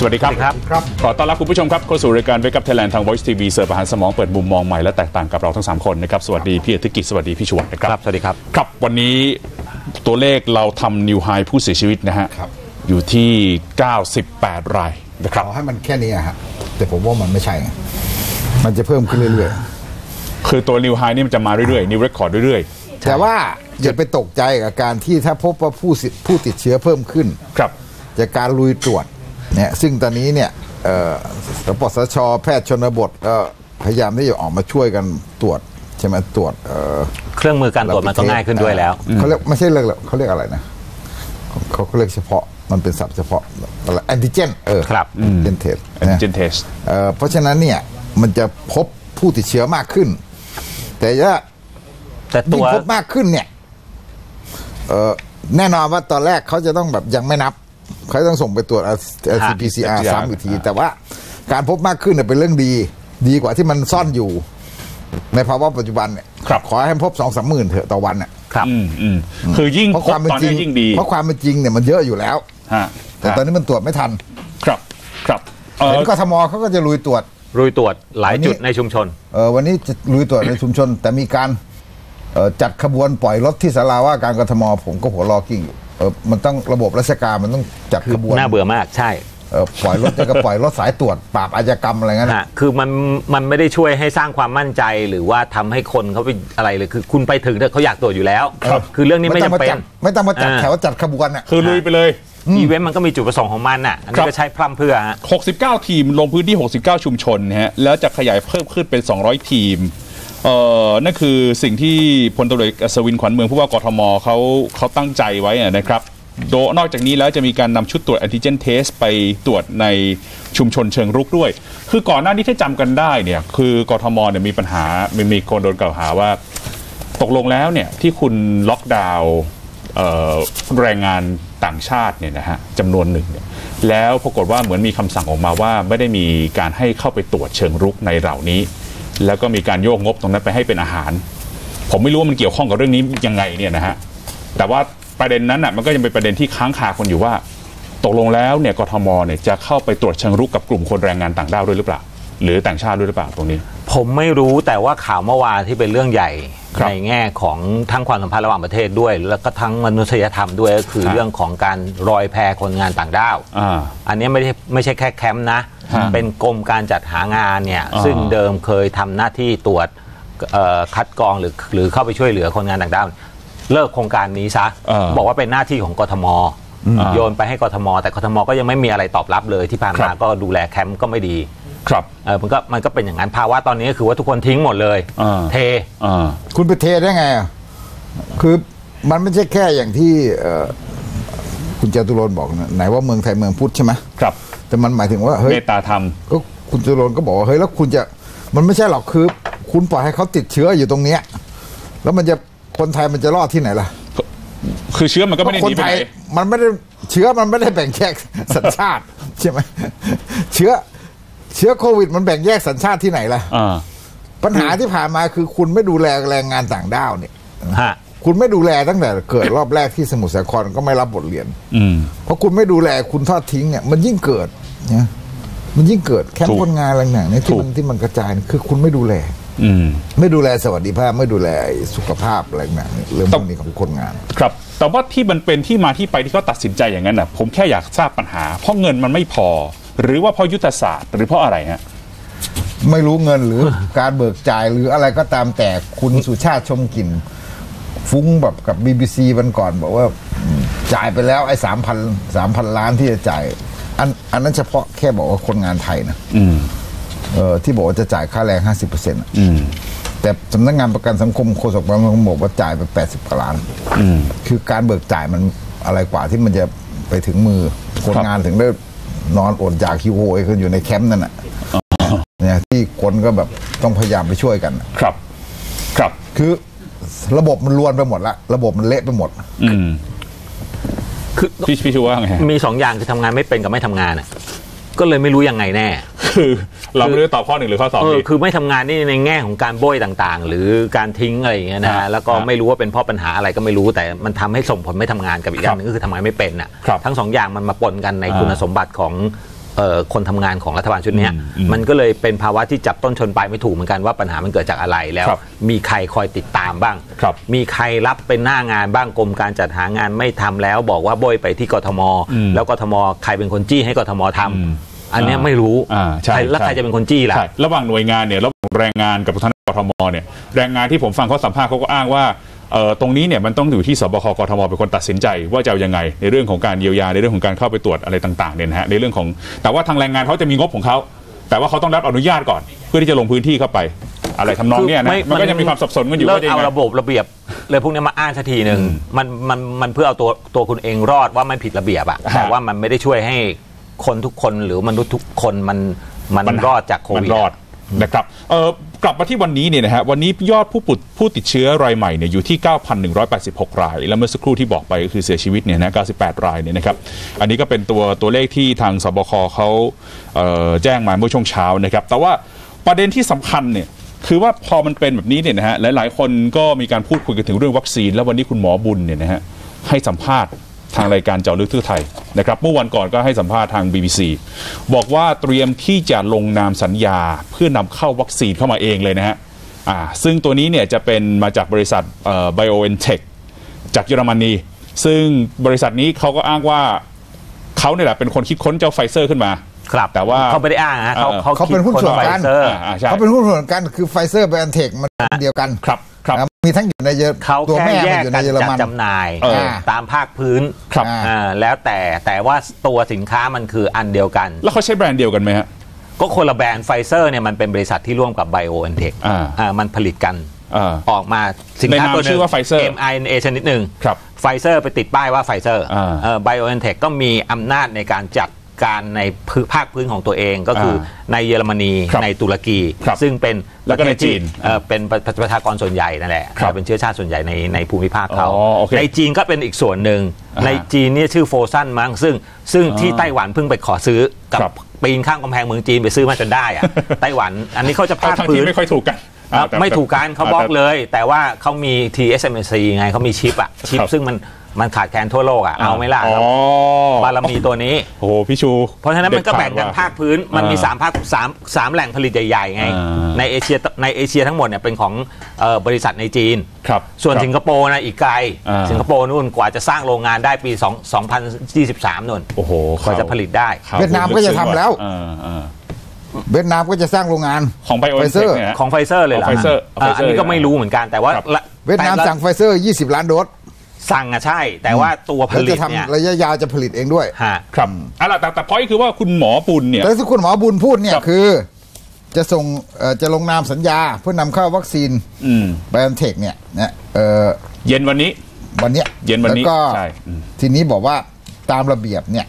วัสดีครับขอต้อนรับคุณผู้ชมครับเข้าสู่รายการ Wake Up Thailand ทาง Voice TV เสิร์ฟอาหารสมองเปิดมุมมองใหม่และแตกต่างกับเราทั้ง3คนนะครับสวัสดีพี่อธิกิจสวัสดีพี่ชวนนะครับสวัสดีครับครับวันนี้ตัวเลขเราทำนิวไฮผู้เสียชีวิตนะฮะอยู่ที่98รายนะครับขอให้มันแค่นี้ฮะแต่ผมว่ามันไม่ใช่มันจะเพิ่มขึ้นเรื่อยๆคือตัวนิวไฮนี่มันจะมาเรื่อยๆนิวเรคคอร์ดเรื่อยๆแต่ว่าอย่าไปตกใจกับการที่ถ้าพบว่าผู้ติดเชื้อเพิ่มขึ้นครับจากการลุยตรวจเนี่ยซึ่งตอนนี้เนี่ยสปสช.แพทย์ชนบทก็พยายามที่จะออกมาช่วยกันตรวจใช่ไหมตรวจเครื่องมือการตรวจมันก็ง่ายขึ้นด้วยแล้วเขาเรียกไม่ใช่เรื่องเขาเรียกอะไรนะเขาเรียกเฉพาะมันเป็นศัพท์เฉพาะอะไรแอนติเจนครับแอนติเจนเทสเพราะฉะนั้นเนี่ยมันจะพบผู้ติดเชื้อมากขึ้นแต่ยิ่งพบมากขึ้นเนี่ยแน่นอนว่าตอนแรกเขาจะต้องแบบยังไม่นับเขาต้องส่งไปตรวจ RT-PCR ซ้ำอีกทีแต่ว่าการพบมากขึ้นเป็นเรื่องดีกว่าที่มันซ่อนอยู่ในภาวะปัจจุบันเนี่ยขอให้พบ 2-3 หมื่นเถอะต่อวันเนี่ยครับคือยิ่งพบตอนนี้ยิ่งดีเพราะความเป็นจริงเนี่ยมันเยอะอยู่แล้วแต่ตอนนี้มันตรวจไม่ทันครับเห็นกทมเขาก็จะลุยตรวจหลายจุดในชุมชนวันนี้จะลุยตรวจในชุมชนแต่มีการจัดขบวนปล่อยรถที่ศาลาว่าการกทมผมก็หัวรอกิ้งอยู่มันต้องระบบราชการมันต้องจัดขบวนน่าเบื่อมากใช่ปล่อยรถแล้วก็ปล่อยรถสายตรวจปราบอาชญากรรมอะไรเงี้ยคือมันไม่ได้ช่วยให้สร้างความมั่นใจหรือว่าทำให้คนเขาไปอะไรเลยคือคุณไปถึงเขาอยากตรวจอยู่แล้วคือเรื่องนี้ไม่จำเป็นไม่ต้องมาจัดแถวจัดขบวนอ่ะคือลุยไปเลยอีเวนต์มันก็มีจุดประสงค์ของมันน่ะอันนี้ก็ใช้พร่ำเพื่อ 69ทีมลงพื้นที่69ชุมชนฮะแล้วจะขยายเพิ่มขึ้นเป็น200ทีมนั่นคือสิ่งที่พลตำรวจอัศวินขวัญเมืองผู้ว่ากทมเขาตั้งใจไว้นะครับโดยนอกจากนี้แล้วจะมีการนำชุดตรวจแอนติเจนเทสไปตรวจในชุมชนเชิงรุกด้วยคือก่อนหน้านี้ที่จำกันได้เนี่ยคือกทมเนี่ยมีปัญหามีคนโดนกล่าวหาว่าตกลงแล้วเนี่ยที่คุณล็อกดาวน์แรงงานต่างชาติเนี่ยนะฮะจำนวนหนึ่งเนี่ยแล้วปรากฏว่าเหมือนมีคำสั่งออกมาว่าไม่ได้มีการให้เข้าไปตรวจเชิงรุกในเหล่านี้แล้วก็มีการโยกงบตรงนั้นไปให้เป็นอาหารผมไม่รู้ว่ามันเกี่ยวข้องกับเรื่องนี้ยังไงเนี่ยนะฮะแต่ว่าประเด็นนั้นน่ะมันก็ยังเป็นประเด็นที่ค้างคาคนอยู่ว่าตกลงแล้วเนี่ยกทมเนี่ยจะเข้าไปตรวจเชิงรุกกับกลุ่มคนแรงงานต่างด้าวด้วยหรือเปล่าหรือต่างชาติด้วยหรือเปล่าตรงนี้ผมไม่รู้แต่ว่าข่าวเมื่อวานที่เป็นเรื่องใหญ่ในแง่ของทั้งความสัมพันธ์ระหว่างประเทศด้วยแล้วก็ทั้งมนุษยธรรมด้วยก็คือเรื่องของการรอยแพคนงานต่างด้าวอันนี้ไม่ใช่แค่แคมป์นะเป็นกรมการจัดหางานเนี่ยซึ่งเดิมเคยทำหน้าที่ตรวจคัดกรองหรือเข้าไปช่วยเหลือคนงานต่างด้าวเลิกโครงการนี้ซะบอกว่าเป็นหน้าที่ของกทมโยนไปให้กทมแต่กทมก็ยังไม่มีอะไรตอบรับเลยที่ผ่านมาก็ดูแลแคมป์ก็ไม่ดีครับมันก็เป็นอย่างนั้นภาวะตอนนี้ก็คือว่าทุกคนทิ้งหมดเลยเทคุณไปเทได้ไงคือมันไม่ใช่แค่อย่างที่คุณจตุรนต์บอกนะไหนว่าเมืองไทยเมืองพุทธใช่ไหมครับแต่มันหมายถึงว่าเฮ้ยเมตตาธรรมก็คุณจตุรนต์ก็บอกว่าเฮ้ยแล้วคุณจะมันไม่ใช่หรอกคือคุณปล่อยให้เขาติดเชื้ออยู่ตรงเนี้ยแล้วมันจะคนไทยมันจะรอดที่ไหนล่ะคือเชื้อมันก็ไม่ได้หนีไปไหนมันไม่ได้เชื้อมันไม่ได้แบ่งแยกสัญชาติใช่ไหมเชื้อโควิดมันแบ่งแยกสัญชาติที่ไหนล่ะปัญหาที่ผ่านมาคือคุณไม่ดูแลแรงงานต่างด้าวเนี่ยคุณไม่ดูแลตั้งแต่เกิดรอบแรกที่สมุทรสาครก็ไม่รับบทเรียนเพราะคุณไม่ดูแลคุณทอดทิ้งเนี่ยมันยิ่งเกิดเนี่ยมันยิ่งเกิดแค่คนงานอะไรอย่างนี้ที่มันกระจายคือคุณไม่ดูแลไม่ดูแลสวัสดิภาพไม่ดูแลสุขภาพอะไรแบบนี้เรื่องพวกนี้ของคนงานครับแต่ว่าที่มันเป็นที่มาที่ไปที่เขาตัดสินใจอย่างนั้นน่ะผมแค่อยากทราบปัญหาเพราะเงินมันไม่พอหรือว่าเพราะยุทธศาสตร์หรือเพราะอะไรฮะไม่รู้เงินหรือการเบิกจ่ายหรืออะไรก็ตามแต่คุณสุชาติชมกลิ่นฟุ้งแบบกับ BBC วันก่อนบอกว่าจ่ายไปแล้วไอ้3,000 ล้านที่จะจ่ายอันนั้นเฉพาะแค่บอกว่าคนงานไทยนะที่บอกว่าจะจ่ายค่าแรง 50%แต่สำนักงานประกันสังคมโฆษกมันบอกว่าจ่ายไป80 กว่าล้านคือการเบิกจ่ายมันอะไรกว่าที่มันจะไปถึงมือคนงานถึงได้นอนอดอยากหิวโหยกันอยู่ในแคมป์นั่นน่ะเนี่ยที่คนก็แบบต้องพยายามไปช่วยกันครับคือระบบมันรวนไปหมดละระบบมันเละไปหมดคือพี่ชูว่าไงมี2อย่างคือทำงานไม่เป็นกับไม่ทำงานก็เลยไม่รู้ยังไงแน่คือเราไม่รู้ตอบข้อ1หรือข้อ2 คือไม่ทำงานนี่ในแง่ของการโบยต่างๆหรือการทิ้งอะไรอย่างเงี้ยนะแล้วก็ไม่รู้ว่าเป็นเพราะปัญหาอะไรก็ไม่รู้แต่มันทำให้ส่งผลไม่ทำงานกับอีกอย่างนึงก็คือทำงานไม่เป็นทั้ง2อย่างมันมาปนกันในคุณสมบัติของคนทำงานของรัฐบาลชุดนี้มันก็เลยเป็นภาวะที่จับต้นชนปลายไม่ถูกเหมือนกันว่าปัญหามันเกิดจากอะไรแล้วมีใครคอยติดตามบ้างมีใครรับเป็นหน้างานบ้างกรมการจัดหางานไม่ทำแล้วบอกว่าโบยไปที่กทมแล้วกทมใครเป็นคนจี้ให้กทมทำอันนี้ไม่รู้แล้วใครจะเป็นคนจี้ล่ะระหว่างหน่วยงานเนี่ยระหว่างแรงงานกับทางกทมเนี่ยแรงงานที่ผมฟังเขาสัมภาษณ์เขาก็อ้างว่าตรงนี้เนี่ยมันต้องอยู่ที่สบคกทมเป็นคนตัดสินใจว่าจะเอายังไงในเรื่องของการเยียวยาในเรื่องของการเข้าไปตรวจอะไรต่างๆเนี่ยนะฮะในเรื่องของแต่ว่าทางแรงงานเขาจะมีงบของเขาแต่ว่าเขาต้องรับอนุญาตก่อนเพื่อที่จะลงพื้นที่เข้าไปอะไรทำนองเนี้ยนะมันก็ยังมีความสับสนกันอยู่เลิกเอาระบบระเบียบเลยพวกนี้มาอ้างสักทีหนึ่งมันเพื่อเอาตัวคุณเองรอดว่าไม่ผิดระเบียบอะแต่ว่ามันไม่ได้ช่วยให้คนทุกคนหรือมนุษย์ทุกคนมันรอดจากโควิดนะครับกลับมาที่วันนี้เนี่ยนะฮะวันนี้ยอดผู้ติดเชื้อรายใหม่เนี่ยอยู่ที่ 9,186 รายแล้วเมื่อสักครู่ที่บอกไปก็คือเสียชีวิตเนี่ยนะ98 รายเนี่ยนะครับอันนี้ก็เป็นตัวเลขที่ทางสบคเขาแจ้งมาเมื่อช่วงเช้านะครับแต่ว่าประเด็นที่สำคัญเนี่ยคือว่าพอมันเป็นแบบนี้เนี่ยนะฮะหลายๆคนก็มีการพูดคุยกันถึงเรื่องวัคซีนแล้ววันนี้คุณหมอบุญเนี่ยนะฮะให้สัมภาษณ์ทางรายการเจาะลึกทั่วไทยนะครับเมื่อวันก่อนก็ให้สัมภาษณ์ทาง BBC บอกว่าเตรียมที่จะลงนามสัญญาเพื่อนำเข้าวัคซีนเข้ามาเองเลยนะฮะซึ่งตัวนี้เนี่ยจะเป็นมาจากบริษัทBioNTech จากเยอรมนีซึ่งบริษัทนี้เขาก็อ้างว่าเขาเนี่ยแหละเป็นคนคิดค้นเจ้าไฟเซอร์ขึ้นมาครับแต่ว่าเขาไม่ได้อ้างนะเขาเป็นหุ้นส่วนกันเขาเป็นหุ้นส่วนกันคือไฟเซอร์BioNTechมันเดียวกันครับมีทั้งอยู่ในตัวแม่อยู่ในเยอรมันจำหน่ายตามภาคพื้นแล้วแต่ว่าตัวสินค้ามันคืออันเดียวกันแล้วเขาใช้แบรนด์เดียวกันไหมฮะก็คนละแบรนด์ไฟเซอร์เนี่ยมันเป็นบริษัทที่ร่วมกับ BioNTech มันผลิตกันออกมาสินค้าตัวนึงชื่อว่าไฟเซอร์ mRNA ชนิดหนึ่งไฟเซอร์ไปติดป้ายว่าไฟเซอร์ BioNTech ก็มีอำนาจในการจัดการในภาคพื้นของตัวเองก็คือในเยอรมนีในตุรกีซึ่งเป็นแล้วก็ในจีนเป็นประชากรส่วนใหญ่นั่นแหละเป็นเชื้อชาติส่วนใหญ่ในภูมิภาคเขาในจีนก็เป็นอีกส่วนหนึ่งในจีนนี่ชื่อโฟซันมั้งซึ่งที่ไต้หวันเพิ่งไปขอซื้อกับปีนข้ามกำแพงเมืองจีนไปซื้อมาจนได้อะไต้หวันอันนี้เขาจะภาคพื้นไม่ค่อยถูกกันไม่ถูกกันเขาบล็อกเลยแต่ว่าเขามี TSMC ไงเขามีชิปซึ่งมันขาดแคลนทั่วโลกเอาไม่ล่ะบารมีตัวนี้โอ้พี่ชูเพราะฉะนั้นมันก็แบ่งกันภาคพื้นมันมี3ภาค3แหล่งผลิตใหญ่ๆไงในเอเชียทั้งหมดเนี่ยเป็นของบริษัทในจีนส่วนสิงคโปร์นะอีกไกลสิงคโปร์นู่นกว่าจะสร้างโรงงานได้ปี2023นู่นโอ้โหกว่าจะผลิตได้เวียดนามก็จะทำแล้วเวียดนามก็จะสร้างโรงงานของไบโอเอนเทคของไฟเซอร์เลยเหรออันนี้ก็ไม่รู้เหมือนกันแต่ว่าเวียดนามสั่งไฟเซอร์20 ล้านโดสสั่งใช่แต่ว่าตัวผลิตเนี่ยระยะยาวจะผลิตเองด้วยครับแต่พอยคือว่าคุณหมอบุญเนี่ยแต่ที่คุณหมอบุญพูดเนี่ยคือจะลงนามสัญญาเพื่อนำเข้าวัคซีนBioNTechเนี่ยเย็นวันนี้เย็นวันนี้แล้วก็ทีนี้บอกว่าตามระเบียบเนี่ย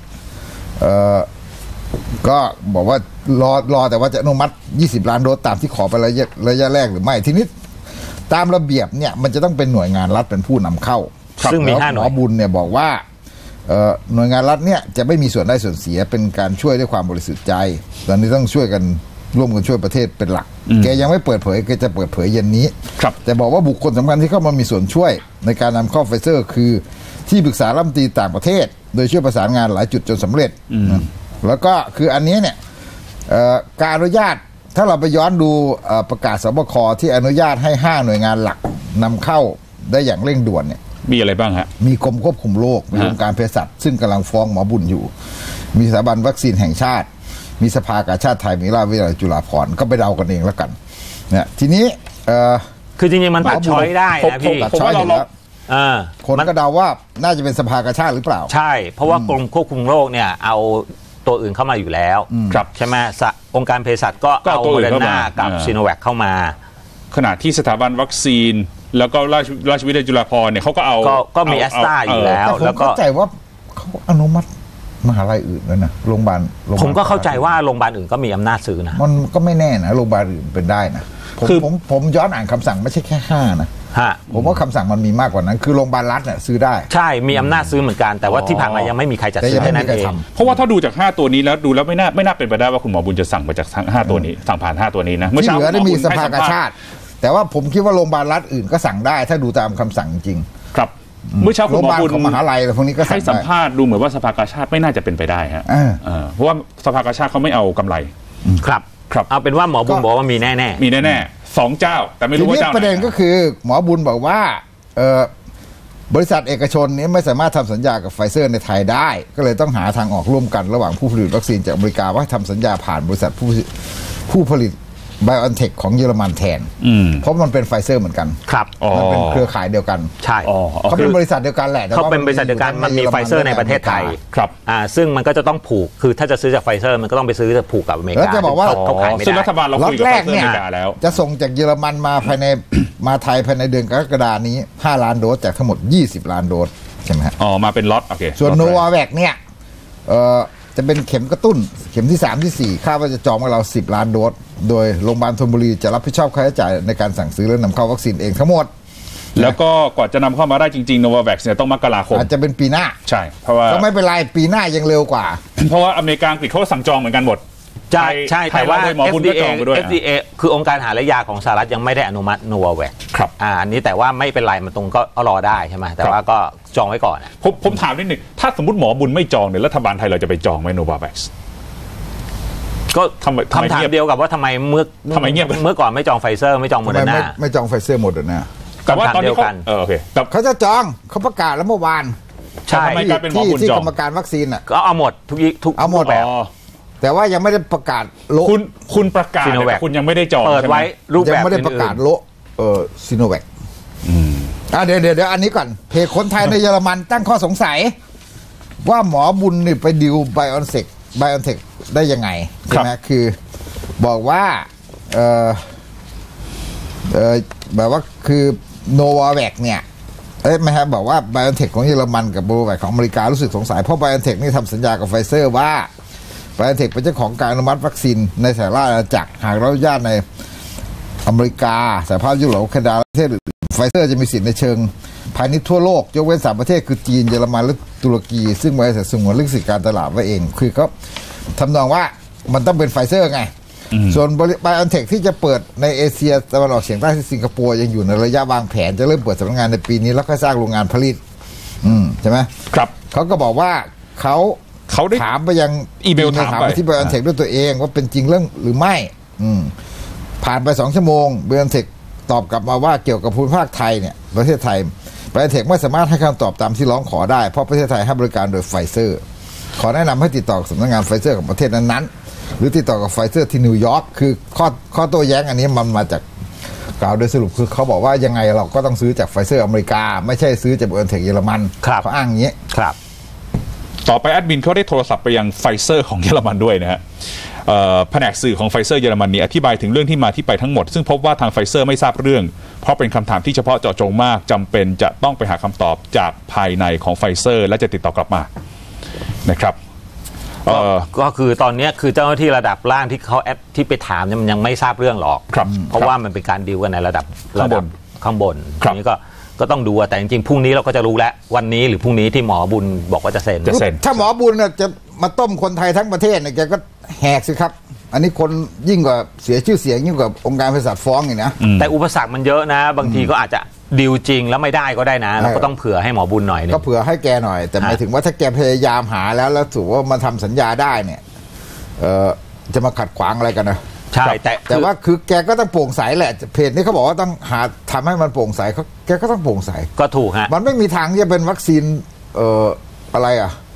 ก็บอกว่ารอแต่ว่าจะอนุมัติ20 ล้านโดสตามที่ขอไประยะแรกหรือไม่ทีนี้ตามระเบียบเนี่ยมันจะต้องเป็นหน่วยงานรัฐเป็นผู้นำเข้าซึ่งมี5 หน่วยบุญเนี่ยบอกว่าหน่วยงานรัฐเนี่ยจะไม่มีส่วนได้ส่วนเสียเป็นการช่วยด้วยความบริสุทธิ์ใจตอนนี้ต้องช่วยกันร่วมกันช่วยประเทศเป็นหลักแกยังไม่เปิดเผยแกจะเปิดเผยเย็นนี้แต่บอกว่าบุคคลสำคัญที่เข้ามามีส่วนช่วยในการนำเข้าไฟเซอร์คือที่ปรึกษารัฐมนตรีต่างประเทศโดยช่วยประสานงานหลายจุดจนสำเร็จแล้วก็คืออันนี้เนี่ยการอนุญาตถ้าเราไปย้อนดูประกาศสบคที่อนุญาตให้5หน่วยงานหลักนำเข้าได้อย่างเร่งด่วนเนี่ยมีอะไรบ้างฮะมีกรมควบคุมโรคมีองค์การเภสัชซึ่งกำลังฟ้องหมอบุญอยู่มีสถาบันวัคซีนแห่งชาติมีสภากาชาติไทยมีราชวิทยาลัยจุฬาภรณ์ก็ไปเดากันเองแล้วกันเนี่ยทีนี้คือจริงๆมันตัดช้อยได้นะพี่ผมว่าเราคนก็เดาว่าน่าจะเป็นสภากาชาติหรือเปล่าใช่เพราะว่ากรมควบคุมโรคเนี่ยเอาตัวอื่นเข้ามาอยู่แล้วใช่ไหมองค์การเภสัชก็เอาโมเดอร์นากับซีโนแวคเข้ามาขณะที่สถาบันวัคซีนแล้วก็ราชวิทยาลัยจุฬาภรณ์เนี่ยเขาก็เอาก็มีแอสตราอยู่แล้วแล้วก็เข้าใจว่าเขาอนุมัติมหาลัยอื่นแล้วนะโรงพยาบาลผมก็เข้าใจว่าโรงพยาบาลอื่นก็มีอำนาจซื้อนะมันก็ไม่แน่นะโรงพยาบาลอื่นเป็นได้นะผมย้อนอ่านคำสั่งไม่ใช่แค่5นะผมว่าคำสั่งมันมีมากกว่านั้นคือโรงพยาบาลรัฐเนี่ยซื้อได้ใช่มีอำนาจซื้อเหมือนกันแต่ว่าที่ผ่านมายังไม่มีใครจัดซื้อให้นั่นเองเพราะว่าถ้าดูจาก5ตัวนี้แล้วดูแล้วไม่น่าเป็นไปได้ว่าคุณหมอบุญจะสั่งมาจาก5ตัวนี้สั่งผ่าน5ตัวนี้นะที่เหลือได้มีสภากาชาติแต่ว่าผมคิดว่าโรงพยาบาลรัฐอื่นก็สั่งได้ถ้าดูตามคำสั่งจริงครับเมื่อเช้าคุณหมอบุญของมหาลัยพวกนี้ก็ให้สัมภาษณ์ดูเหมือนว่าสภากาชาดไม่น่าจะเป็นไปได้ฮะเพราะว่าสภากาชาดเขาไม่เอากำไรครับเอาเป็นว่าหมอบุญบอกว่ามีแน่ๆมีแน่ๆ2 เจ้าแต่ไม่รู้ว่าเจ้าไหนประเด็นก็คือหมอบุญบอกว่าบริษัทเอกชนนี้ไม่สามารถทำสัญญากับไฟเซอร์ในไทยได้ก็เลยต้องหาทางออกร่วมกันระหว่างผู้ผลิตวัคซีนจากอเมริกาว่าทำสัญญาผ่านบริษัทผู้ผลิตBioNTech ของเยอรมันแทนเพราะมันเป็นไฟเซอร์เหมือนกันครับมันเป็นเครือข่ายเดียวกันใช่เขาเป็นบริษัทเดียวกันแหละเขาเป็นบริษัทเดียวกันมันมีไฟเซอร์ในประเทศไทยครับซึ่งมันก็จะต้องผูกคือถ้าจะซื้อจากไฟเซอร์มันก็ต้องไปซื้อผูกกับอเมริกาแล้วจะบอกว่าเขาขายไม่ได้ซึ่งรัฐบาลเราคุยกับไฟเซอร์อเมริกาแล้วจะส่งจากเยอรมันมาภายในมาไทยภายในเดือนกรกฎาคมนี้5 ล้านโดสจากทั้งหมด20 ล้านโดสใช่ไหมฮะมาเป็นล็อตโอเคส่วนโนวาแวคเนี่ยจะเป็นเข็มกระตุ้นเข็มที่3ที่4คาดว่าจะจองกับเรา10 ล้านโดสโดยโรงพยาบาลธนบุรีจะรับผิดชอบค่าใช้จ่ายในการสั่งซื้อและนำเข้าวัคซีนเองทั้งหมดแล้วก็กว่าจะนำเข้ามาได้จริงๆโนวาแวคเนี่ยต้องมกราคมอาจจะเป็นปีหน้าใช่เพราะว่าก็ไม่เป็นไรปีหน้ายังเร็วกว่าเพราะว่าอเมริกาอังกฤษเขาสั่งจองเหมือนกันหมดใช่แต่ว่า FDA คือองค์การอาหารและยาของสหรัฐยังไม่ได้อนุมัติโนวาแวคครับอันนี้แต่ว่าไม่เป็นไรมันตรงก็รอได้ใช่ไหมแต่ว่าก็จองไว้ก่อนผมถามนิดนึงถ้าสมมติหมอบุญไม่จองเนี่ยรัฐบาลไทยเราจะไปจองไหมโนวาแวคก็คำถามเดียวกับว่าทำไมเมื่อก่อนไม่จองไฟเซอร์ไม่จองโมเดอร์นาไม่จองไฟเซอร์โมเดอร์นาแต่ว่าตอนนี้โอเคเขาจะจองเขาประกาศแล้วเมื่อวานใช่ที่กรรมการวัคซีนอ่ะก็เอาหมดทุกเอาหมดแบบแต่ว่ายังไม่ได้ประกาศโลคุณประกาศคุณยังไม่ได้จองเปิดไว้รูปแบบยังไม่ได้ประกาศโลซิโนแวคเดี๋ยวอันนี้ก่อนเพจคนไทยในเยอรมันตั้งข้อสงสัยว่าหมอบุญนี่ไปดิวBioNTechได้ยังไงใช่ไหมคือบอกว่าแบบว่าคือโนวาแวคเนี่ยไม่ครับบอกว่า BioNTech ของเยอรมันกับโนวาแวคของอเมริการู้สึกสงสัยเพราะ BioNTech นี่ทำสัญญากับไฟเซอร์ว่าBioNTech เป็นเจ้าของการอนุมัติวัคซีนในสหราชอาณาจักรหากเราอนุญาตในอเมริกาสหภาพยุโรปแคนาดาประเทศไฟเซอร์จะมีสิทธิ์ในเชิงพาณิชย์ทั่วโลกยกเว้น3 ประเทศคือจีนเยอรมันและตุรกีซึ่งบริษัทสงวนลิขสิทธิ์การตลาดไว้เองคือเขาทำนองว่ามันต้องเป็นไฟเซอร์ไงส่วน BioNTech ที่จะเปิดในเอเชียตะวันออกเฉียงใต้ที่สิงคโปร์ยังอยู่ในระยะวางแผนจะเริ่มเปิดสำนักงานในปีนี้แล้วก็สร้างโรงงานผลิตใช่ไหมครับเขาก็บอกว่าเขาถามไปยังอีเมลถามไปที่ BioNTech ด้วยตัวเองว่าเป็นจริงเรื่องหรือไม่ผ่านไป2 ชั่วโมง BioNTech ตอบกลับมาว่าเกี่ยวกับภูมิภาคไทยเนี่ยประเทศไทยBioNTechไม่สามารถให้คำตอบตามที่ร้องขอได้เพราะประเทศไทยให้บริการโดยไฟเซอร์ขอแนะนำให้ติดต่อสำนักงานไฟเซอร์ของประเทศนั้นๆหรือติดต่อกับไฟเซอร์ที่นิวยอร์กคือข้อโต้แย้งอันนี้มันมาจากกล่าวโดยสรุปคือเขาบอกว่ายังไงเราก็ต้องซื้อจากไฟเซอร์อเมริกาไม่ใช่ซื้อจากBioNTechเยอรมันเขาอ้างอย่างนี้ครับต่อไปแอดมินเขาได้โทรศัพท์ไปยังไฟเซอร์ของเยอรมันด้วยนะฮะแผนกสื่อของไฟเซอร์เยอรมนีอธิบายถึงเรื่องที่มาที่ไปทั้งหมดซึ่งพบว่าทางไฟเซอร์ไม่ทราบเรื่องเพราะเป็นคำถามที่เฉพาะเจาะจงมากจำเป็นจะต้องไปหาคำตอบจากภายในของไฟเซอร์และจะติดต่อกลับมานะครับก็คือตอนนี้คือเจ้าหน้าที่ระดับล่างที่เขาที่ไปถามเนี่ยมันยังไม่ทราบเรื่องหรอกเพราะว่ามันเป็นการดีลกันในระดับข้างบนนี้ก็ต้องดูแต่จริงๆพรุ่งนี้เราก็จะรู้แล้ววันนี้หรือพรุ่งนี้ที่หมอบุญบอกว่าจะเซ็นถ้าหมอบุญจะมาต้มคนไทยทั้งประเทศเนี่ยแกก็แหกสิครับอันนี้คนยิ่งกว่าเสียชื่อเสียงยิ่งกว่าองค์การเภสัชฟ้องอย่างนะแต่อุปสรรคมันเยอะนะบางทีก็อาจจะดีลจริงแล้วไม่ได้ก็ได้นะเราก็ต้องเผื่อให้หมอบุญหน่อยก็เผื่อให้แกหน่อยแต่หมายถึงว่าถ้าแกพยายามหาแล้วถือว่ามาทำสัญญาได้เนี่ยจะมาขัดขวางอะไรกันนะใช่แต่ว่าคือแกก็ต้องโปร่งใสแหละเพจนี้เขาบอกว่าต้องหาทำให้มันโปร่งใสแกก็ต้องโปร่งใสก็ถูกฮะมันไม่มีทางที่จะเป็นวัคซีนอะไร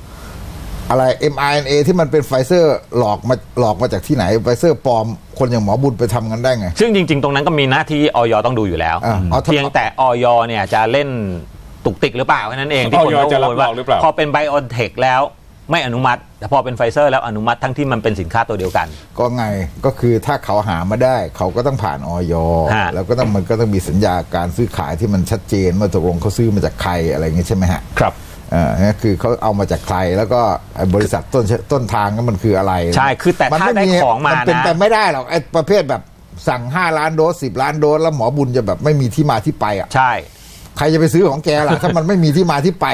mRNA ที่มันเป็นไฟเซอร์หลอกมาจากที่ไหนไฟเซอร์ปลอมคนอย่างหมอบุญไปทำกันได้ไงซึ่งจริงๆตรงนั้นก็มีหน้าที่อย.ต้องดูอยู่แล้วเพียงแต่อย.เนี่ยจะเล่นตุกติกหรือเปล่าแค่นั้นเองที่คนเขาบอกว่าพอเป็น BioNTech แล้วไม่อนุมัติแต่พอเป็นไฟเซอร์แล้วอนุมัติทั้งที่มันเป็นสินค้าตัวเดียวกันก็ไงก็คือถ้าเขาหามาได้เขาก็ต้องผ่านอย.แล้วก็มันก็ต้องมีสัญญาการซื้อขายที่มันชัดเจนว่าตกลงเขาซื้อมาจากใครอะไรอย่างงี้ใช่ไหมฮะครับนี่คือเขาเอามาจากใครแล้วก็บริษัทต้นทางนั้นมันคืออะไรใช่คือแต่ถ้าได้ของมานะเป็นไปไม่ได้หรอกไอ้ประเภทแบบสั่ง5 ล้านโดส10 ล้านโดสแล้วหมอบุญจะแบบไม่มีที่มาที่ไปอ่ะใช่ใครจะไปซื้อของแกล่ะ ถ้ามันไม่มีที่มาที่ไป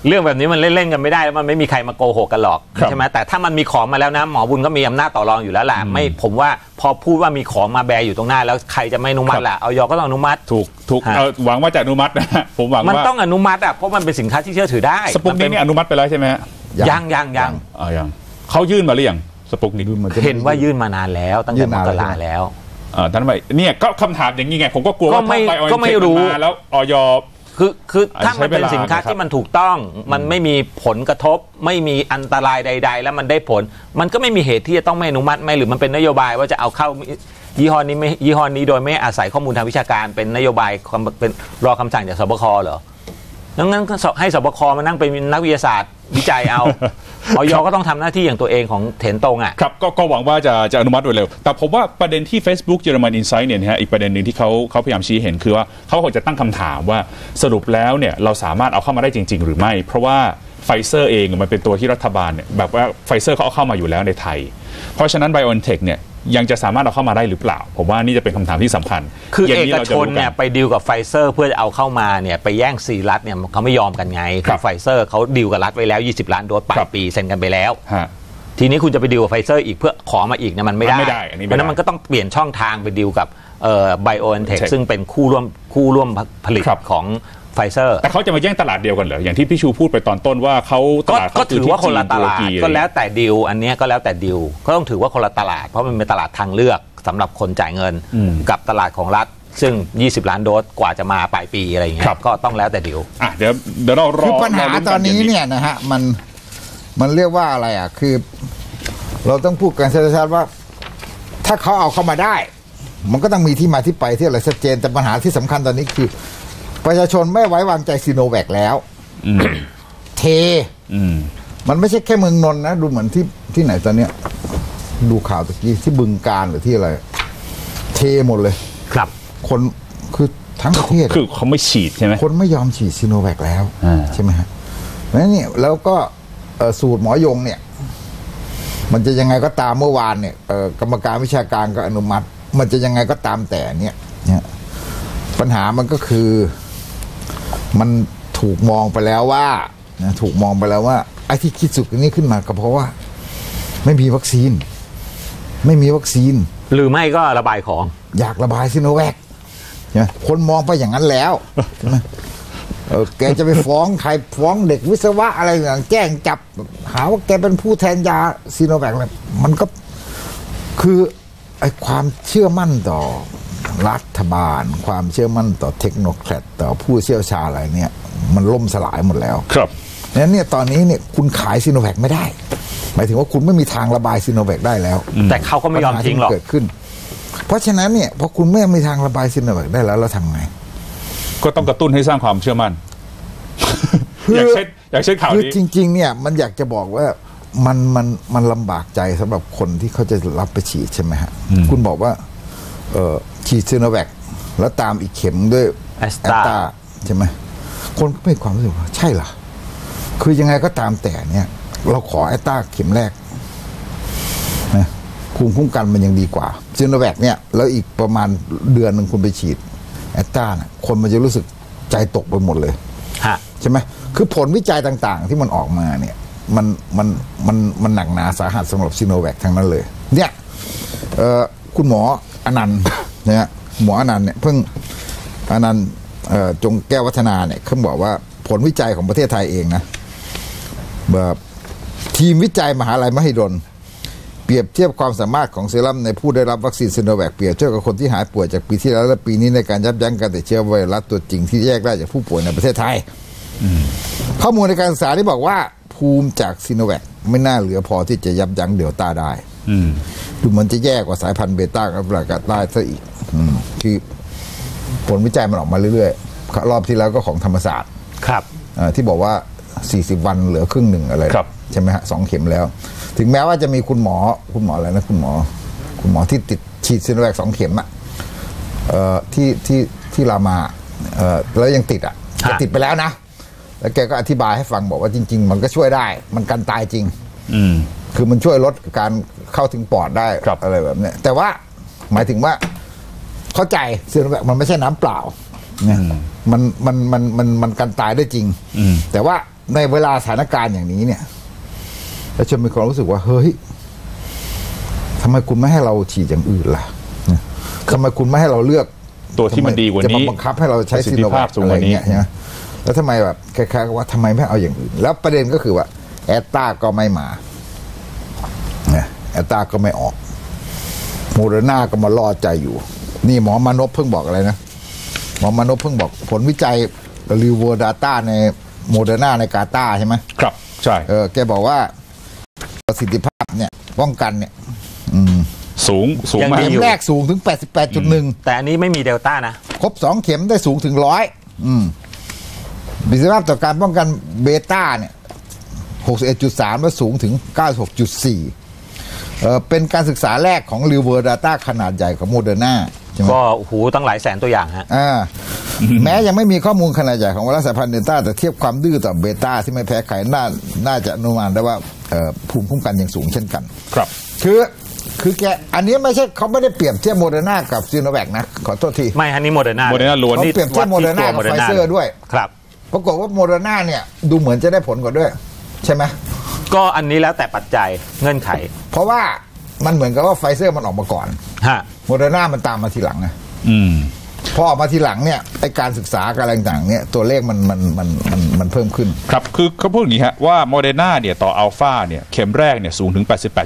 เรื่องแบบนี้มันเล่นๆกันไม่ได้แล้วมันไม่มีใครมาโกหกกันหรอกใช่ไหมแต่ถ้ามันมีของมาแล้วนะหมอบุญก็มีอำนาจต่อรองอยู่แล้วแหละไม่ผมว่าพอพูดว่ามีของมาแบอยู่ตรงหน้าแล้วใครจะไม่อนุมัติล่ะอย.ก็ต้องอนุมัติถูกหวังว่าจะอนุมัตินะผมหวังว่ามันต้องอนุมัติเพราะมันเป็นสินค้าที่เชื่อถือได้สปุกนิกนี่อนุมัติไปแล้วใช่ไหมฮะยังเขายื่นมาหรือยังสปุกนิกเห็นว่ายื่นมานานแล้วตั้งแต่มกราแล้วท่านไปเนี่ยก็คำถามอย่างนี้ไงผมก็กลัวว่าก็ไม่รู้แล้วอย. คือถ้ามันเป็นสินค้าที่มันถูกต้องมันไม่มีผลกระทบไม่มีอันตรายใดๆแล้วมันได้ผลมันก็ไม่มีเหตุที่จะต้องไม่อนุมัติไม่หรือมันเป็นนโยบายว่าจะเอาเข้ายี่ห้อนี้ไม่ยี่ห้อนี้โดยไม่อาศัยข้อมูลทางวิชาการเป็นนโยบายเป็นรอคำสั่งจากสบคเหรอดังนั้นก็ให้สบคมานั่งเป็นนักวิทยาศาสตร์วิจัยเอาอย.ก็ต้องทำหน้าที่อย่างตัวเองของเถนตรงครับก็หวังว่าจะอนุมัติโดยเร็วแต่ผมว่าประเด็นที่ Facebook เยอรมัน Insight เนี่ยนะฮะอีกประเด็นหนึ่งที่เขาพยายามชี้เห็นคือว่าเขาคงจะตั้งคำถามว่าสรุปแล้วเนี่ยเราสามารถเอาเข้ามาได้จริงๆหรือไม่เพราะว่าไฟเซอร์เองมันเป็นตัวที่รัฐบาลเนี่ยแบบว่าไฟเซอร์เขาเอาเข้ามาอยู่แล้วในไทยเพราะฉะนั้น BioNTech เนี่ยยังจะสามารถเอาเข้ามาได้หรือเปล่าผมว่านี่จะเป็นคำถามที่สำคัญคือเอกชนเนี่ยไปดีลกับไฟเซอร์เพื่อจะเอาเข้ามาเนี่ยไปแย่ง4รัฐเนี่ยเขาไม่ยอมกันไงคือไฟเซอร์เขาดีลกับรัฐไว้แล้ว20ล้านโดสปลายปีเซ็นกันไปแล้วทีนี้คุณจะไปดีลกับไฟเซอร์อีกเพื่อขอมาอีกเนี่ยมันไม่ได้เพราะนั้นมันก็ต้องเปลี่ยนช่องทางไปดีลกับBioNTech ซึ่งเป็นคู่ร่วมผลิตของไฟเซอร์แต่เขาจะมาแย่งตลาดเดียวกันเหรออย่างที่พี่ชูพูดไปตอนต้นว่าเขาตลาดก็ถือว่าคนละตลาดก็แล้วแต่ดีลอันนี้ก็แล้วแต่ดีลก็ต้องถือว่าคนละตลาดเพราะมันเป็นตลาดทางเลือกสำหรับคนจ่ายเงินกับตลาดของรัฐซึ่ง20ล้านโดสกว่าจะมาปลายปีอะไรอย่างเงี้ยก็ต้องแล้วแต่ดีลเดี๋ยวเรารอคือปัญหาตอนนี้เนี่ยนะฮะมันเรียกว่าอะไรคือเราต้องพูดกันชัดๆว่าถ้าเขาเอาเข้ามาได้มันก็ต้องมีที่มาที่ไปที่อะไรชัดเจนแต่ปัญหาที่สำคัญตอนนี้คือประชาชนไม่ไว้วางใจซีโนแวคแล้วมันไม่ใช่แค่เมืองนนท์นะดูเหมือนที่ไหนตอนเนี้ยดูข่าวตะกี้ที่บึงกาฬหรือที่อะไรเทหมดเลยครับคนคือทั้งประเทศคือเขาไม่ฉีดใช่ไหมคนไม่ยอมฉีดซีโนแวคแล้วใช่ไหมฮะนั่นเนี่ยแล้วก็สูตรหมอยงเนี่ยมันจะยังไงก็ตามเมื่อวานเนี่ยกรรมการวิชาการก็อนุมัติมันจะยังไงก็ตามแต่เนี่ยปัญหามันก็คือมันถูกมองไปแล้วว่าถูกมองไปแล้วว่าไอ้ที่คิดสุดนี้ขึ้นมาก็เพราะว่าไม่มีวัคซีนหรือไม่ก็ระบายของอยากระบายซิโนแวคคนมองไปอย่างนั้นแล้วใช่ไหมแกจะไปฟ้องใครฟ้องเด็กวิศวะอะไรอย่างแจ้งจับหาว่าแกเป็นผู้แทนยาซิโนแวคอะไรมันก็คือไอ้ความเชื่อมั่นต่อรัฐบาลความเชื่อมั่นต่อเทคโนแครดต่อผู้เชี่ยวชาญอะไรเนี่ยมันล่มสลายหมดแล้วครับนั้นเนี่ยตอนนี้เนี่ยคุณขายซิโนแวคไม่ได้หมายถึงว่าคุณไม่มีทางระบายซิโนแวคได้แล้วแต่เขาก็ไม่ยอมทิ้งหรอกเกิดขึ้นเพราะฉะนั้นเนี่ยพอคุณไม่มีทางระบายซิโนแวคได้แล้วเราทำไงก็ต้องกระตุ้นให้สร้างความเชื่อมั่นอยากเช่นข่าวนี้จริงๆเนี่ยมันอยากจะบอกว่ามันลำบากใจสำหรับคนที่เขาจะรับไปฉีดใช่ไหมฮะคุณบอกว่าฉีดซิโนแวคแล้วตามอีกเข็มด้วยแอสตราใช่ไหมคนก็ไม่ความรู้สึกว่าใช่เหรอคือยังไงก็ตามแต่เนี่ยเราขอแอสตราเข็มแรกนะภูมิคุ้มกันมันยังดีกว่าซิโนแวคเนี่ยแล้วอีกประมาณเดือนหนึ่งคุณไปฉีดแอสตราเนี่ยคนมันจะรู้สึกใจตกไปหมดเลยใช่ไหมคือผลวิจัยต่างๆที่มันออกมาเนี่ยมันหนักหนาสาหัสสำหรับซิโนแวคทั้งนั้นเลยเนี่ยคุณหมออนันต์เนี่ยหมออนันต์เนี่ยเพิ่งอนันต์จงแก้ววัฒนาเนี่ยเขาบอกว่าผลวิจัยของประเทศไทยเองนะแบบทีมวิจัยมหาลัยมหิดลเปรียบเทียบความสามารถของเซรั่มในผู้ได้รับวัคซีนซิโนแวคเปรียบเทียบกับคนที่หายป่วยจากปีที่แล้วและปีนี้ในการยับยั้งการติดเชื้อไวรัสตัวจริงที่แยกได้จากผู้ป่วยในประเทศไทยข้อมูลในการศึกษาที่บอกว่าภูมิจากซิโนแวคไม่น่าเหลือพอที่จะยับยั้งเดลต้าได้ดูมันจะแย่กว่าสายพันธุ์เบต้ากับประกาศใต้ซะอีกคือผลวิจัยมันออกมาเรื่อยๆรอบที่แล้วก็ของธรรมศาสตร์ครับที่บอกว่า40วันเหลือครึ่งหนึ่งอะไรใช่ไหมฮะ2 เข็มแล้วถึงแม้ว่าจะมีคุณหมออะไรนะคุณหมอที่ติดฉีดซิโนแวค2 เข็มอะที่รามาแล้วยังติดติดไปแล้วนะแล้วแกก็อธิบายให้ฟังบอกว่าจริงๆมันก็ช่วยได้มันกันตายจริงคือมันช่วยลดการเข้าถึงปอดได้อะไรแบบนี้แต่ว่าหมายถึงว่าเข้าใจซิโนแวคมันไม่ใช่น้ำเปล่าเนี่ยมันกันตายได้จริงแต่ว่าในเวลาสถานการณ์อย่างนี้เนี่ยแล้วจะมีความรู้สึกว่าเฮ้ยทำไมคุณไม่ให้เราฉีดอย่างอื่นล่ะทำไมคุณไม่ให้เราเลือกตัวที่มันดีกว่านี้จะมาบังคับให้เราใช้ซิโนแวคอะไรเงี้ยนะแล้วทำไมแบบคล้ายๆกับว่าทำไมไม่เอาอย่างอื่นแล้วประเด็นก็คือว่าแอตตาก็ไม่มาแอตตาก็ไม่ออกโมเดอร์นาก็มาล่อใจอยู่นี่หมอมานพเพิ่งบอกอะไรนะหมอมานพเพิ่งบอกผลวิจัยรีวิวดาต้าในโมเดอร์นาในกาตาร์ใช่ไหมครับใช่แกบอกว่าประสิทธิภาพเนี่ยป้องกันเนี่ยสูงมากเข็มแรกสูงถึง 88.1 แต่อันนี้ไม่มีเดลต้านะครบ2เข็มได้สูงถึง100ประสิทธิภาพต่อการป้องกันเบต้าเนี่ย 61.3 แล้วสูงถึง 96.4 เป็นการศึกษาแรกของ Real World Data ขนาดใหญ่ของโมเดอร์นาก็หูตั้งหลายแสนตัวอย่างฮะแม้ยังไม่มีข้อมูลขนาดใหญ่ของไวรัสสายพันธุ์เดลต้าแต่เทียบความดื้อต่อเบต้าที่ไม่แพ้ใครน่าจะอนุมานได้ว่าภูมิคุ้มกันยังสูงเช่นกันครับคือแกอันนี้ไม่ใช่เขาไม่ได้เปรียบเทียบโมเดอร์นากับซีโนแวคนะขอโทษทีไม่อันนี้โมเดอร์นาล้วนเขาเปรียบเทียบโมเดอร์นากับไฟเซอร์ด้วยครับปรากฏว่าโมเดอร์นาเนี่ยดูเหมือนจะได้ผลกว่าด้วยใช่ไหมก็อันนี้แล้วแต่ปัจจัยเงื่อนไขเพราะว่ามันเหมือนกับว่าไฟเซอร์มันออกมาก่อนโมเดอร์นามันตามมาทีหลังนะพอออกมาทีหลังเนี่ยไอการศึกษาการอะไรต่างๆเนี่ยตัวเลขมันเพิ่มขึ้นครับคือเขาพูดอย่างนี้ฮะว่าโมเดอร์นาเนี่ยต่ออัลฟาเนี่ยเข็มแรกเนี่ยสูงถึง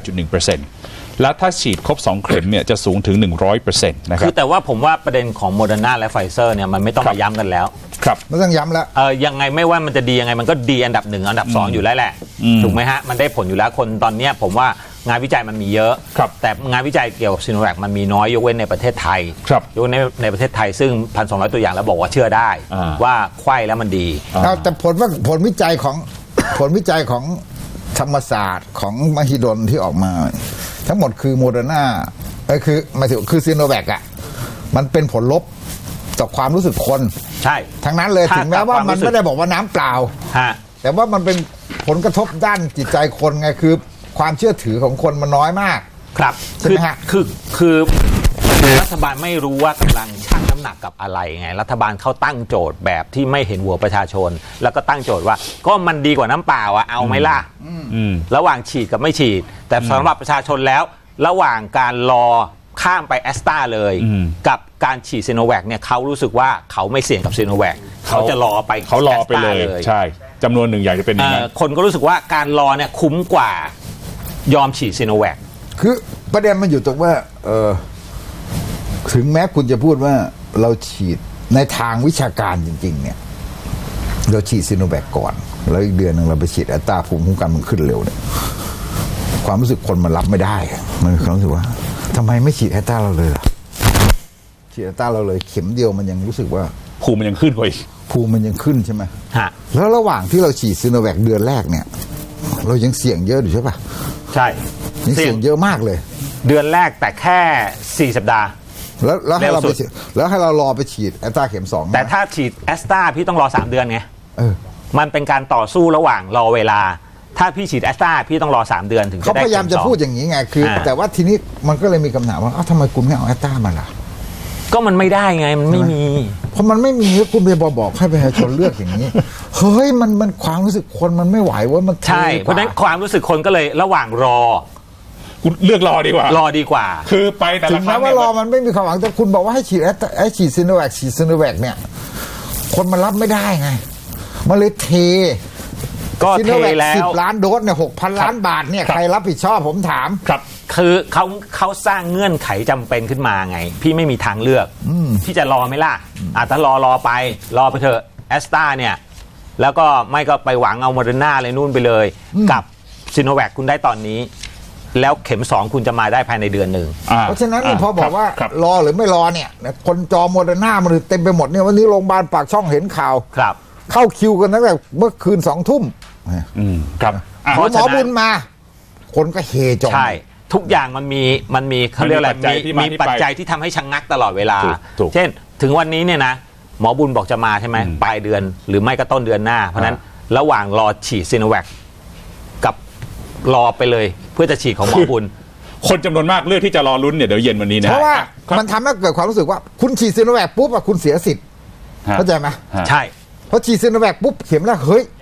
88.1%และถ้าฉีดครบ2เข็มเนี่ยจะสูงถึง 100% นะครับคือแต่ว่าผมว่าประเด็นของโมเดอร์นาและไฟเซอร์เนี่ยมันไม่ต้องมาย้ำกันแล้วครับไม่ต้องย้ำแล้วยังไงไม่ว่ามันจะดียังไงมันก็ดีอันดับ1อันดับ2อยู่แล้วแหละถูกไหมฮะมันได้ผลอยู่แล้วคนตอนนี้ผมว่างานวิจัยมันมีเยอะแต่งานวิจัยเกี่ยวกับซีโนแวคมันมีน้อยยกเว้นในประเทศไทยยกเว้นในประเทศไทยซึ่ง 1,200 ตัวอย่างแล้วบอกว่าเชื่อได้ว่าไข้แล้วมันดีแต่ผลวิจัยของธรรมศาสตร์ของมหิดลที่ออกมาทั้งหมดคือโมเดอร์นาคือหมายถึงคือซีโนแวคอ่ะมันเป็นผลลบต่อความรู้สึกคนใช่ทั้งนั้นเลยถึงแม้ว่ามันไม่ได้บอกว่าน้ำเปล่าแต่ว่ามันเป็นผลกระทบด้านจิตใจคนไงคือความเชื่อถือของคนมันน้อยมากครับใช่ไหมฮะคือรัฐบาลไม่รู้ว่ากำลังชั่งน้ำหนักกับอะไรไงรัฐบาลเขาตั้งโจทย์แบบที่ไม่เห็นหัวประชาชนแล้วก็ตั้งโจทย์ว่าก็มันดีกว่าน้ำเปล่าอะเอาไหมล่ะระหว่างฉีดกับไม่ฉีดแต่สำหรับประชาชนแล้วระหว่างการรอข้ามไปแอสตราเลยกับการฉีดซีโนแวคเนี่ยเขารู้สึกว่าเขาไม่เสี่ยงกับซีโนแวคเขาจะรอไปเลยใช่จำนวนหนึ่งอยากจะเป็นอย่างนั้นคนก็รู้สึกว่าการรอเนี่ยคุ้มกว่ายอมฉีดซีโนแวคคือประเด็นมันอยู่ตรงว่าถึงแม้คุณจะพูดว่าเราฉีดในทางวิชาการจริงๆเนี่ยเราฉีดซีโนแวคก่อนแล้วอีกเดือนนึงเราไปฉีดแอตตาภูมิคุ้มกันมันขึ้นเร็วเนี่ยความรู้สึกคนมันรับไม่ได้มันมีความรู้สึกว่าทำไมไม่ฉีดแอตตาเราเลยล่ะฉีดแอตตาเราเลยเข็มเดียวมันยังรู้สึกว่าภูมิมันยังขึ้นกว่าอีกภูมิมันยังขึ้นใช่ไหมแล้วระหว่างที่เราฉีดซีโนแวคเดือนแรกเนี่ยเรายังเสี่ยงเยอะอยู่ใช่ปะใช่ยังเสี่ยงเยอะมากเลยเดือนแรกแต่แค่4 สัปดาห์แล้วให้เราไปแล้วให้เรารอไปฉีดแอสตราเข็ม2 แต่ถ้าฉีดแอสตราพี่ต้องรอ3 เดือนไงมันเป็นการต่อสู้ระหว่างรอเวลาถ้าพี่ฉีดแอสตราพี่ต้องรอ3 เดือนถึงจะได้เขาพยายามจะพูดอย่างนี้ไงคือแต่ว่าทีนี้มันก็เลยมีคำถามว่าทำไมคุณไม่เอาแอสตรามาล่ะก็มันไม่ได้ไงมันไม่มีเพราะมันไม่มีคุณไปบอกให้ประชาชนเลือกอย่างนี้เฮ้ยมันความรู้สึกคนมันไม่ไหวว่ามันใช่เพราะนั้นความรู้สึกคนก็เลยระหว่างรอคุณเลือกรอดีกว่ารอดีกว่าคือไปแต่ละครั้งถึงแม้ว่ารอมันไม่มีความหวังแต่คุณบอกว่าให้ฉีดซีโนแวคเนี่ยคนมันรับไม่ได้ไงมันเลยเทก็เทแล้ว 10 ล้านโดสเนี่ย 6,000 ล้านบาทเนี่ยใครรับผิดชอบผมถามครับคือเขาสร้างเงื่อนไขจำเป็นขึ้นมาไงพี่ไม่มีทางเลือกพี่จะรอไหมล่ะถ้ารอไปเถอะแอสตราเนี่ยแล้วก็ไม่ก็ไปหวังเอาโมเดอร์นาอะไรนู่นไปเลยกับซีโนแวคคุณได้ตอนนี้แล้วเข็ม2คุณจะมาได้ภายในเดือนหนึ่งเพราะฉะนั้นพอบอกว่ารอหรือไม่รอเนี่ยคนจองโมเดอร์นามันเต็มไปหมดเนี่ยวันนี้โรงพยาบาลปากช่องเห็นข่าวเข้าคิวกันตั้งแต่เมื่อคืน20 ทุ่มครับพอหมอบุญมาคนก็เฮจองใช่ทุกอย่างมันมีเขาเรียกอะไรมีปัจจัยที่ทำให้ชะงักตลอดเวลาเช่นถึงวันนี้เนี่ยนะหมอบุญบอกจะมาใช่ไหมปลายเดือนหรือไม่ก็ต้นเดือนหน้าเพราะนั้นระหว่างรอฉีดซีโนแวคกับรอไปเลยเพื่อจะฉีดของหมอบุญคนจำนวนมากเลือกที่จะรอลุ้นเนี่ยเดี๋ยวเย็นวันนี้นะเพราะว่ามันทำให้เกิดความรู้สึกว่าคุณฉีดซีโนแวคปุ๊บคุณเสียสิทธิ์เข้าใจไหมใช่พอฉีดซีโนแวคปุ๊บเข็มแรกเฮ้ย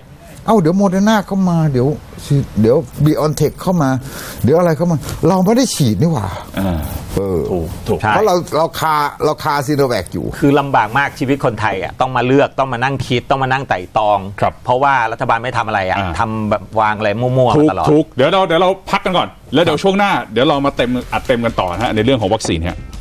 เดี๋ยวโมเดอร์นาเข้ามาเดี๋ยวบีออนเทคเข้ามาเดี๋ยวอะไรเข้ามาเราไม่ได้ฉีดนี่หว่าถูกเพราะเราคาซีโนแวคอยู่คือลำบากมากชีวิตคนไทยอ่ะต้องมาเลือกต้องมานั่งคิดต้องมานั่งไต่ตองเพราะว่ารัฐบาลไม่ทำอะไรอ่ะทำแบบวางอะไรมั่วๆมาตลอดถูกเดี๋ยวเราพักกันก่อนแล้วเดี๋ยวช่วงหน้าเดี๋ยวเรามาอัดเต็มกันต่อฮะในเรื่องของวัคซีนฮะ